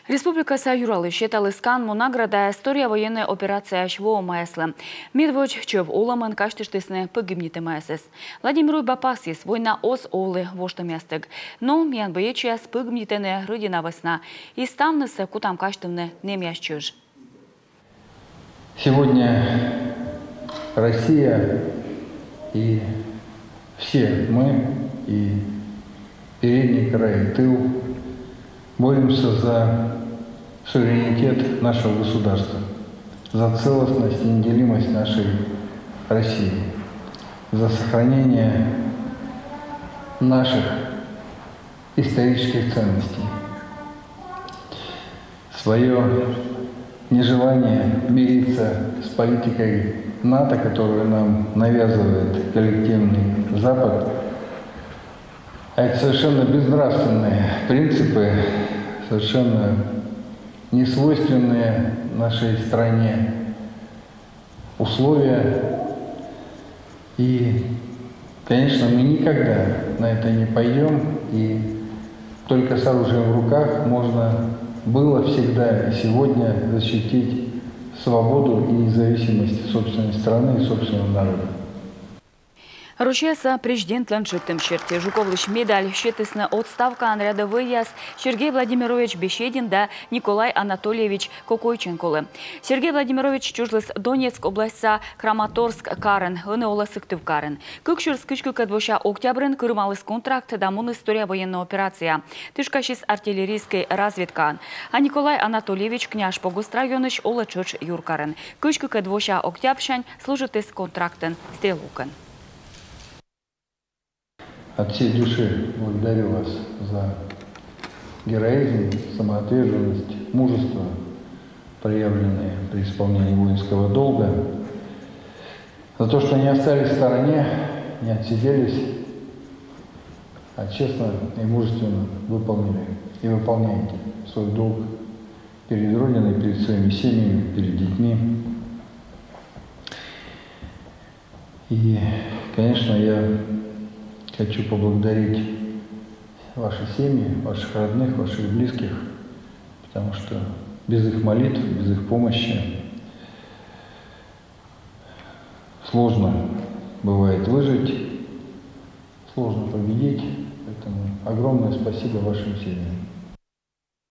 Республика Юралы считал искан монаграда история военной операции Шво Маэсле. Медвоч чев уламан каштыштысны погибнет МСС. Владимиру Бапасис война ос олы воштоместек. Но мян боечия с погибнетене родина весна. И ставнысы кутам каштывны не мящуж. Сегодня Россия и все мы, и передний край, и тыл, боремся за суверенитет нашего государства, за целостность и неделимость нашей России, за сохранение наших исторических ценностей. Свое нежелание мириться с политикой НАТО, которую нам навязывает коллективный Запад, а это совершенно безнравственные принципы, совершенно несвойственные нашей стране условия. И, конечно, мы никогда на это не пойдем, и только с оружием в руках можно было всегда и сегодня защитить свободу и независимость собственной страны и собственного народа. Ручеса президент ланшиптым черте Жуковлыш медаль щетысна отставка анрядовый яс Сергей Владимирович Беседин да Николай Анатольевич Кокойченколы. Сергей Владимирович чужлыс Донецк областьса Краматорск Карен, Гынеоласыктыв Карен. Кыкшурс кычкы кадвоша октябрын кырмалыс контракт дамун история военная операция. Тышкашис артиллерийской разведка. А Николай Анатольевич княж Погост районыш Олачоч Юркарен. Кычкы кадвоша октябрьшань служит из контрактен стрелукан. От всей души благодарю вас за героизм, самоотверженность, мужество, проявленные при исполнении воинского долга, за то, что не остались в стороне, не отсиделись, а честно и мужественно выполнили и выполняете свой долг перед Родиной, перед своими семьями, перед детьми. И, конечно, я хочу поблагодарить ваши семьи, ваших родных, ваших близких, потому что без их молитв, без их помощи сложно бывает выжить, сложно победить. Поэтому огромное спасибо вашим семьям.